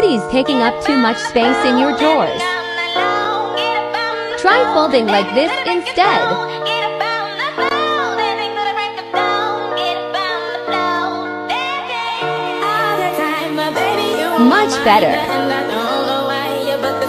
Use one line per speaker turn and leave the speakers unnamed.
hoodies taking up too much space in your drawers? Try folding like this instead. Much better.